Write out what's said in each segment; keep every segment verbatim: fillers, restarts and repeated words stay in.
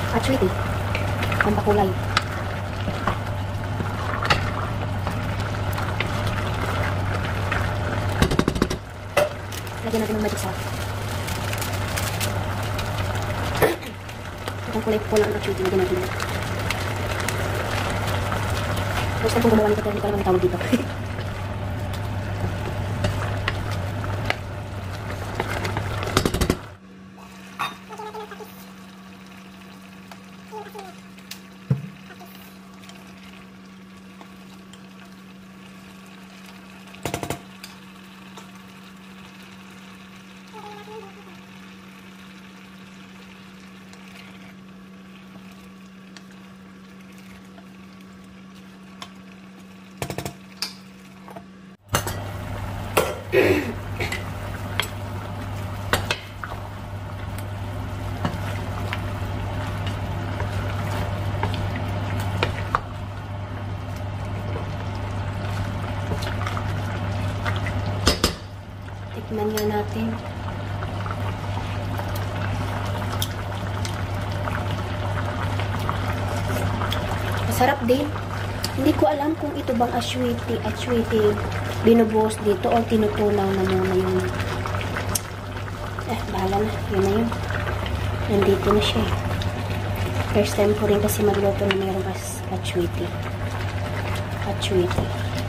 At sweet eh. Ang pakulay. Lagyan natin ng magic sauce. Itong kulay pula ang at sweet. Lagyan natin. Gusto kong gumawa nito pero hindi ko alam ang tawag dito. Tikman nga natin. Masarap din. Hindi ko alam kung ito bang aswiti, aswiti binubuhos dito o tinutunaw na muna yung eh, bahala na. Yun na yun. Nandito na siya. First time ko rin kasi magluto na mayroong as aswiti. Aswiti.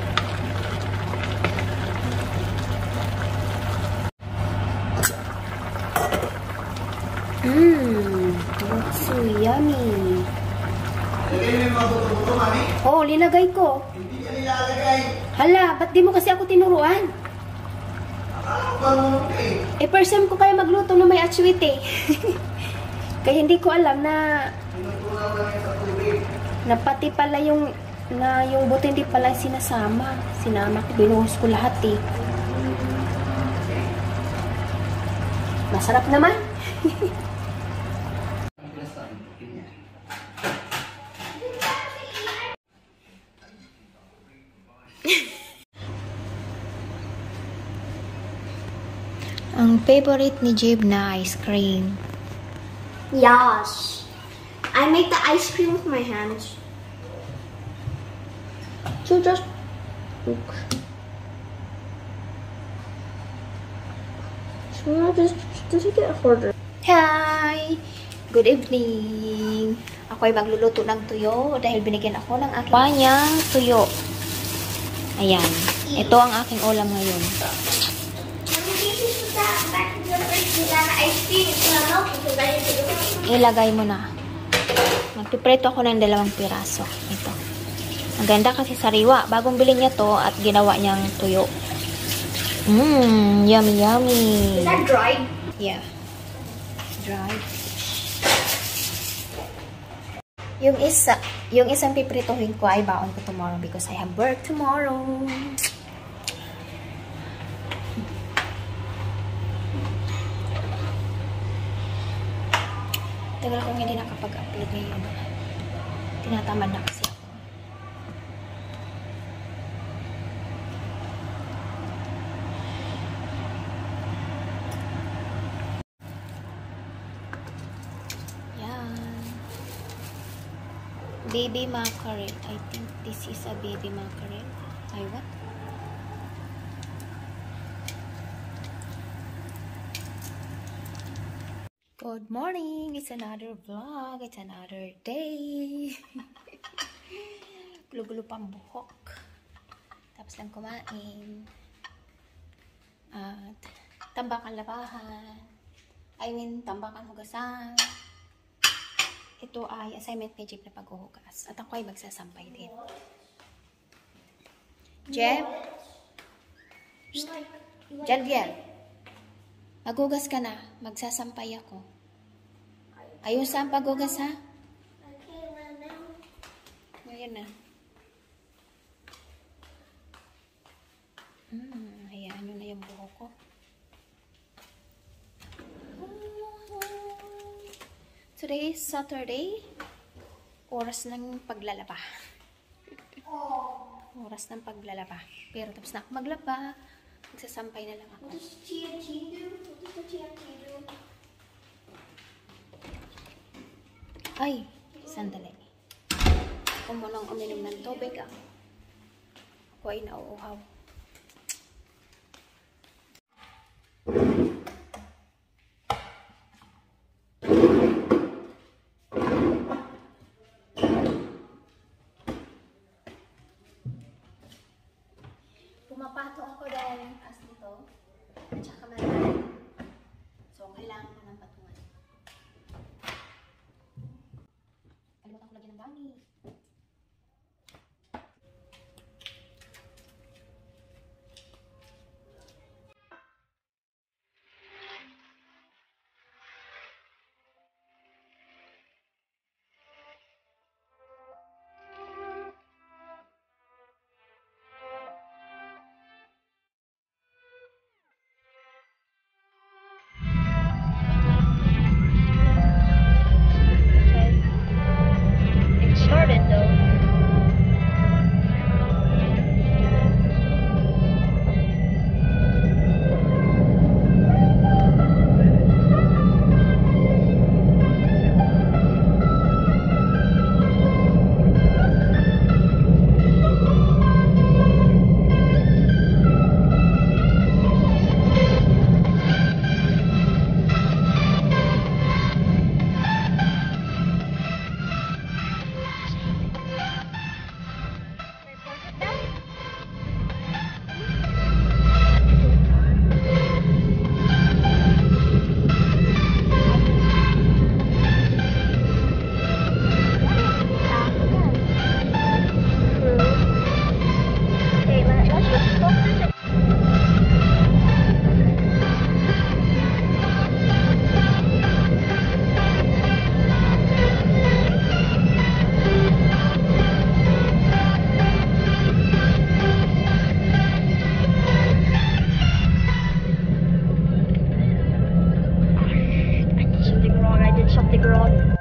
Mmm, looks so yummy. Oh, linagay ko. Hindi ka nilalagay. Hala, ba't di mo kasi ako tinuruan? Ano ba Eh, first time ko kaya magluto na may atsuite. Kaya hindi ko alam na Tinutunaw lang yan sa tubig. na pati pala yung na yung buto hindi pala sinasama. Sinama ko, binuhos ko lahat eh. Masarap naman. Ang favorite ni Jib na ice cream. Yes. I make the ice cream with my hands. So just look. So just does it get harder? Hi! Good evening! Ako ay magluluto ng tuyo dahil binigyan ako ng aking panyang tuyo. Ayan. Ito ang aking ulam ngayon. Ilagay mo na. Magpipreto ako ng dalawang piraso. Ito. Ang ganda kasi sariwa. Bagong bilhin niya to at ginawa niyang tuyo. Mmm, yummy, yummy. Is that dried? Yeah. Dried. Yung isa, yung isang piprituhin ko ay baon ko tomorrow because I have work tomorrow. Tagal akong hindi nakapag-upload ngayon. Tinatamad na kasi ako. Yan. Baby mackerel. I think this is a baby mackerel. Ay, what? Good morning! It's another vlog. It's another day. Gulo-gulo pang buhok. Tapos lang kumain. At tambakan labahan. I mean, tambakan hugasan. Ito ay assignment ni Jeb na paghuhugas. At ako ay magsasampay din. Jeb? Jeb, maghugas ka na. Magsasampay ako. Ayun saan paghugas, ha? Ayan na. Hmm, hayaan nyo na yung buhok ko. Today is Saturday. Oras ng paglalaba. Oras ng paglalaba. Pero tapos na ako maglaba. Magsasampay na lang ako. What does T N T do? What does the T N T do? Ay, sandali. Ako mo nang uminom ng tubig ah. Ako ay nauuhaw. Pumapato ako dahil yung taas nito. At saka malalim. So, kailangan ko ng patungan. Kalimutan ko lagyan ng gamit. It started though. Okay, let, let's just focus it. I did something wrong. I did something wrong.